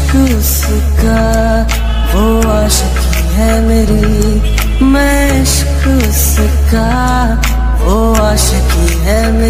इश्क उसका वो आशिकी है मेरी, मैं इश्क उसका वो आशिकी है मेरी।